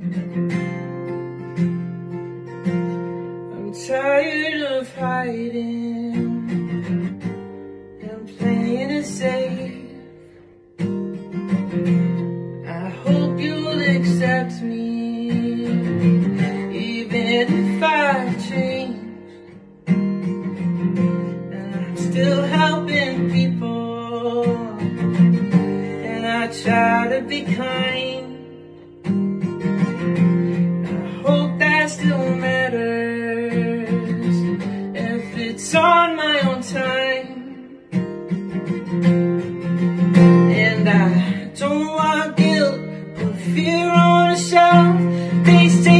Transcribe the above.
I'm tired of hiding and playing it safe. I hope you'll accept me, even if I've changed. And I'm still helping people, and I try to be kind. I hope that still matters if it's on my own time. And I don't want guilt or fear on a shelf. They say